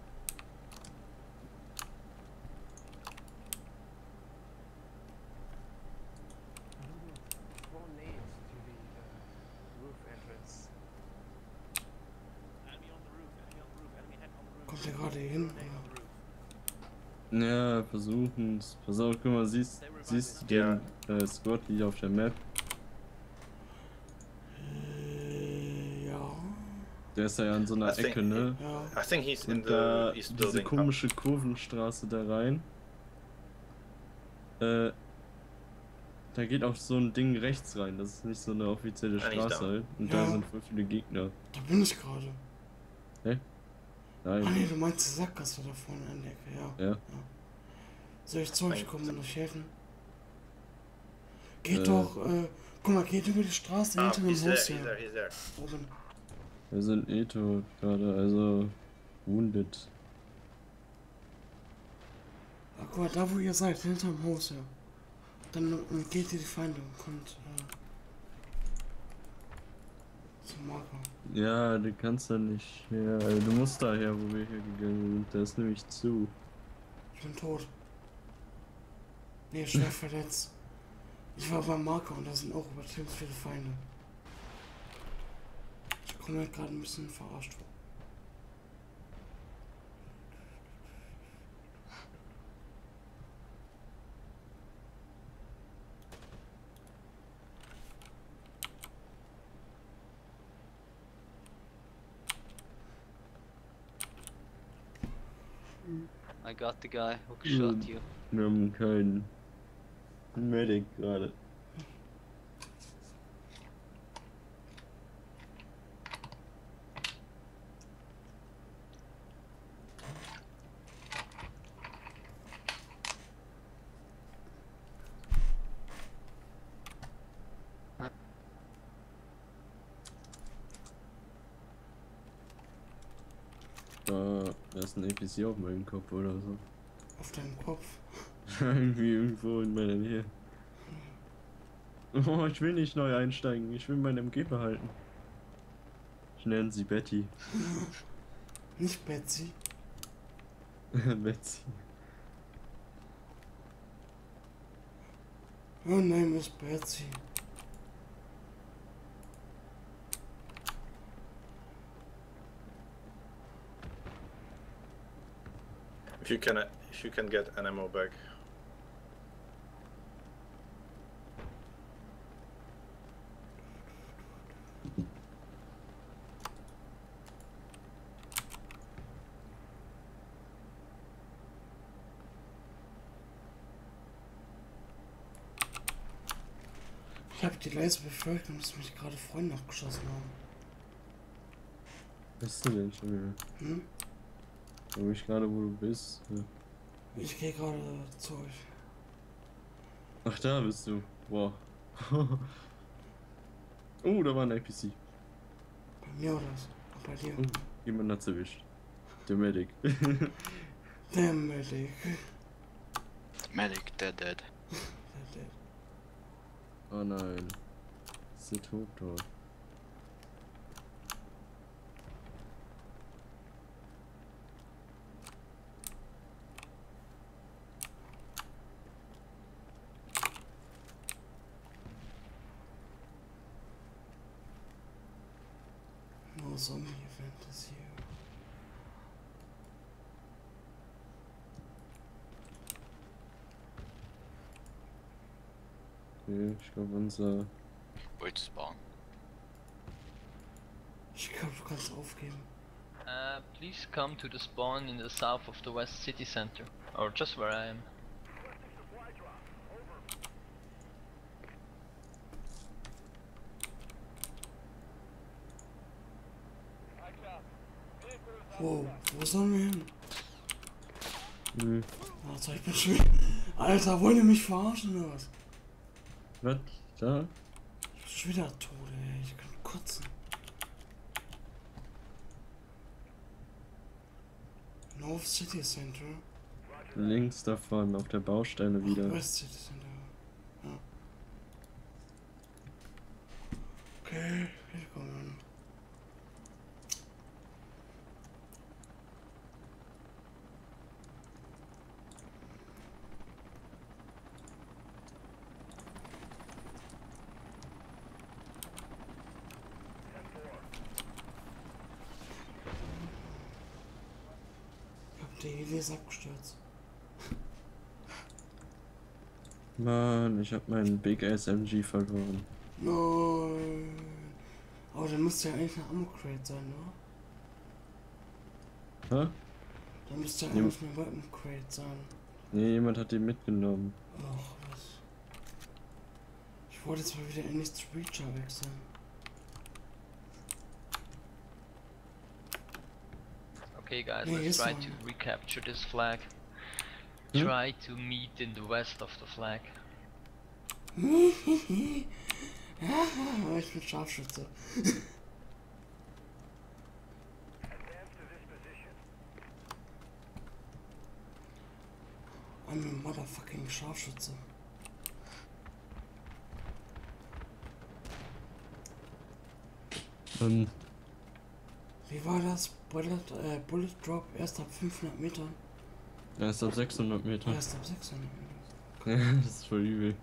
Kommt der gerade hier hin? Oder? Ja, versuchen's. Pass auf, guck mal, siehst du Ja. den Squad hier auf der Map? Ja. Der ist ja an so einer I think- Ecke, ne? Ja. I think he's in Und da the east diese building. komische Kurvenstraße da rein. Da geht auch so ein Ding rechts rein. Das ist nicht so eine offizielle Ah, nicht Straße da. halt. Und Ja. da sind voll viele Gegner. Da bin ich gerade. Ah Nein. nee, du meinst die Sackgasse da vorne an der Ecke, ja. Ja. Soll ich zu euch kommen und euch helfen? Geht Äh. doch, guck mal, geht über die Straße Oh, hinter dem he's there, Haus he's her. there, he's there. Oben. Wir sind eh tot gerade, also wounded. Ach guck mal, da wo ihr seid, hinter dem Haus her. Dann geht ihr die Feinde und kommt zum Marker. Ja, du kannst da nicht her. Also, du musst daher, wo wir hier gegangen sind. Der ist nämlich zu. Ich bin tot. Nee, schwer verletzt. Ich war beim Marker und da sind auch übertrieben viele Feinde. Ich komme mir gerade ein bisschen verarscht vor. I got the guy who shot you. Wir haben keinen Medic gerade. Da ist ein APC auf meinem Kopf oder so. Auf deinem Kopf. Irgendwie irgendwo in meiner Nähe. Oh, ich will nicht neu einsteigen. Ich will mein MG behalten. Ich nenne sie Betty. Nicht Betsy. Betsy. Her name is Betsy. If you can get an ammo bag. Ich habe die leise Befürchtung, dass mich gerade Freunde abgeschossen haben. Was bist du denn schon wieder? Hm? Wo ich gerade, wo du bist. Ja. Ich gehe gerade zu euch. Ach, da bist du. Wow. Oh, da war ein APC. Bei mir oder so? Ach, bei dir? Jemand hat's erwischt. Der Medic. Der Medic. Medic, dead. Der Dead. Oh nein. Ist der tot dort? No zombie event is here. Okay, ich glaube unser... Wait to spawn. Ich glaube, du kannst aufgeben. Please come to the spawn in the south of the west city center, or just where I am. Wow, wo sollen wir hin? Hm. Alter, ich bin schon... Alter, wollt ihr mich verarschen oder was? Was? Da? Ich bin schon wieder tot, ey. Ich kann kotzen. North City Center. Links davon, auf der Baustelle wieder. West City Center. Ja. Okay, willkommen. Der Heli ist abgestürzt. Mann, ich hab meinen Big SMG verloren. Nein. Aber da müsste ja eigentlich eine Ammo Crate sein, oder? Hä? Da müsste ja eigentlich eine Weapon Crate sein. Nee, jemand hat den mitgenommen. Ach, was. Ich wollte jetzt mal wieder endlich zu Reacher wechseln. Okay guys, Nee, let's ist try so. to recapture this flag. Hm? Try to meet in the west of the flag. Ja, ich bin Scharfschütze. I'm a motherfucking Scharfschütze. Wie war das? Bullet Drop erst ab 500 Metern? Erst ab 600 Meter. Erst ab 600 Metern. Ja, das ist voll übel.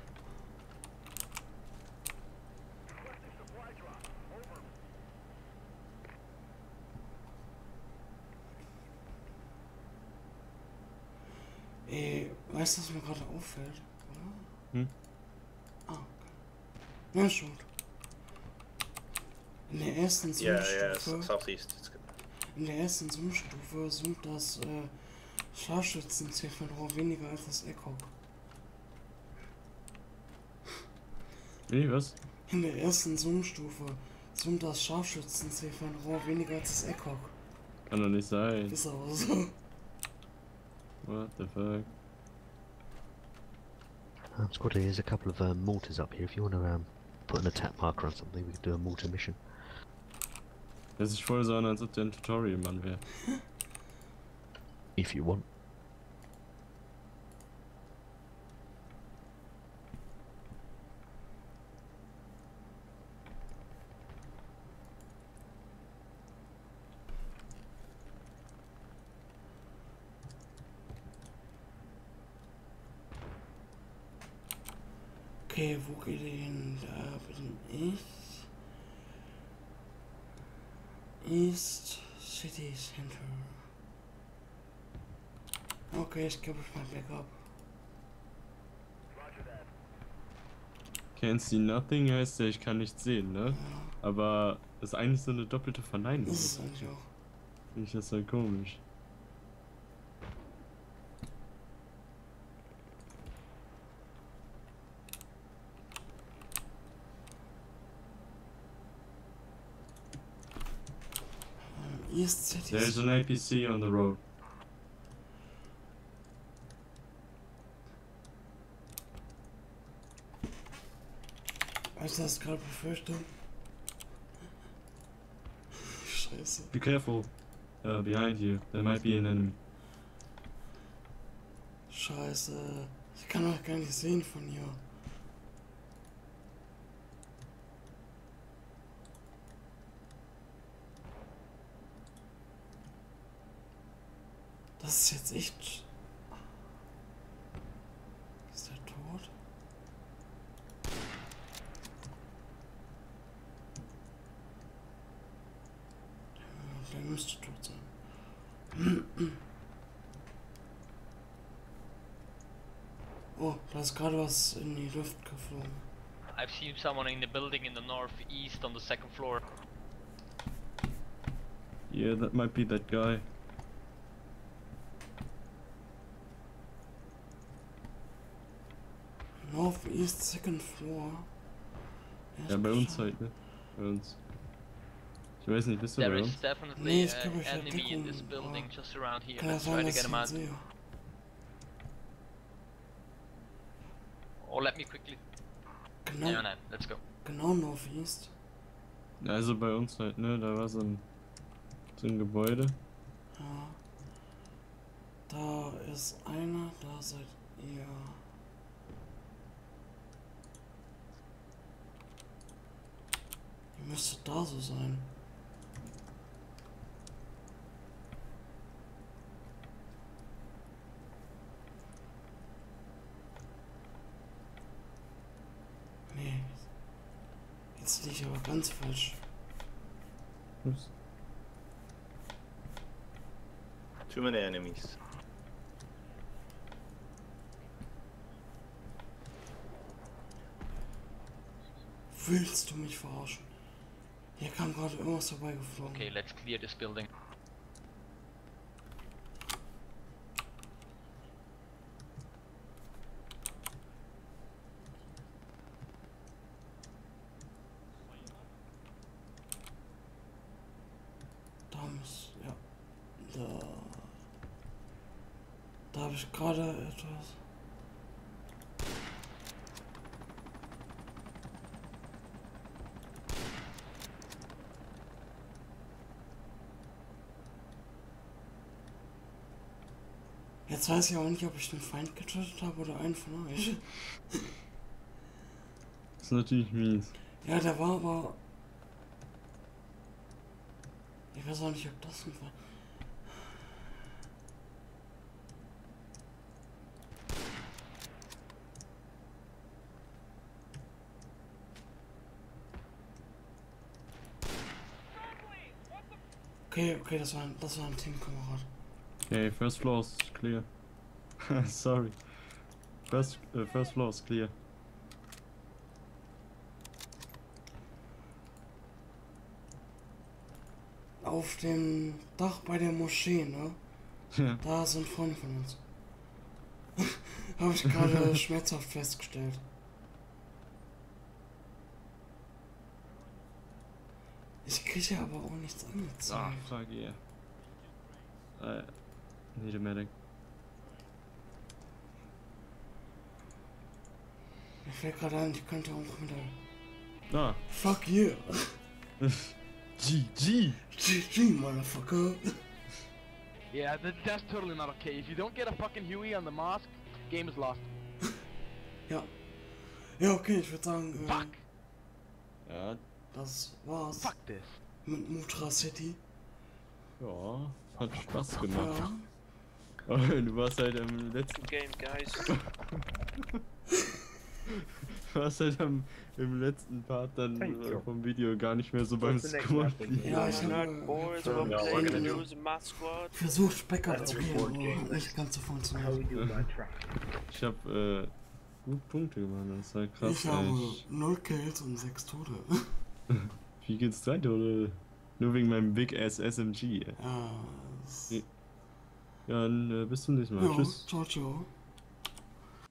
Weißt du, was mir gerade auffällt? Oder? Hm? Ah, okay. Na schon. In der ersten Zoom-Stufe. Southeast. It's good. In der ersten Zoom-Stufe sind das Scharfschützen-Zielfernrohr weniger als das Echo. Wie, was? In der ersten Zoom-Stufe sind das Scharfschützen-Zielfernrohr weniger als das Echo. Kann doch nicht sein. Ist aber so. What the fuck? Squad, there's a couple of mortars up here. If you want to put an attack marker on something, we could do a mortar mission. Das ist voll so an, als ob der ein Tutorial-Mann wäre. If you want. Okay, wo geht ihr hin? Da bin ich. East City Center. Okay, ich gebe euch mal Backup. Can't see nothing heißt ja, ich kann nichts sehen, ne? Ja, Aber das ist eigentlich so eine doppelte Verneinung. das ist eigentlich auch. Finde ich das dann komisch. East City There's an APC on the road. Weißt du, das gerade befürchte? Scheiße. Be careful. Behind you. There might be an enemy. Scheiße. Ich kann doch gar nicht sehen von hier. Das ist jetzt echt. Ist der tot? Der müsste tot sein. Oh, da ist gerade was in die Luft geflogen. I've seen someone in the building in the northeast on the second floor. Yeah, that might be that guy. Northeast second floor. Ja, bei uns halt, ne? Bei uns. Ich weiß nicht, bist du There bei is uns? definitely Nee, ich gebe an euch ja enemy in this Deckung, building aber just around here. kann ja Let's sein, try to dass get ich him ihn out. sehe. Or let me quickly. Genau, No, no, let's go. genau Northeast. Also bei uns halt, ne? Da war so ein Gebäude. Ja. Da ist einer, da seid ihr. Ihr müsstet da so sein. Nee. Jetzt liege ich aber ganz falsch. Ups. Too many enemies. Willst du mich verarschen? Hier kam gerade irgendwas vorbeigeflogen. Okay, let's clear this building. Da muss, ja. Da habe ich gerade etwas. Jetzt weiß ich auch nicht, ob ich den Feind getötet habe oder einen von euch. Das ist natürlich mies. Ja, der war aber. Ich weiß auch nicht, ob das ein Feind. Okay, das war ein Teamkamerad. Okay, first floor is clear. Sorry. First floor is clear. Auf dem Dach bei der Moschee, ne? Ja. Da sind Freunde von uns. Habe ich gerade schmerzhaft festgestellt. Ich kriege aber auch nichts Ah, angezeigt. fuck yeah. Need a medic. Mir fällt gerade ein, ich könnte auch mit der. Ah. Fuck yeah! GG! GG, motherfucker! Yeah, that's totally not okay. If you don't get a fucking Huey on the mosque, game is lost. Ja. Ja, okay, ich würde sagen, Fuck! Ja, das war's Fuck this. mit Mutra City. ja, hat Spaß gemacht. Ja. Oh, du warst halt im letzten Game, guys. warst halt im letzten Part dann vom Video gar nicht mehr so beim Squad. Ja, ich hab versucht Specker zu gehen, aber nicht ganz so funktioniert. Ich hab gut Punkte gemacht, das war krass. Ich habe 0 Kills und 6 Tote. Wie geht's 3 Tote? Nur wegen meinem Big Ass SMG. Ja, ja, dann bis zum nächsten Mal. ja, Tschüss. ciao, ciao.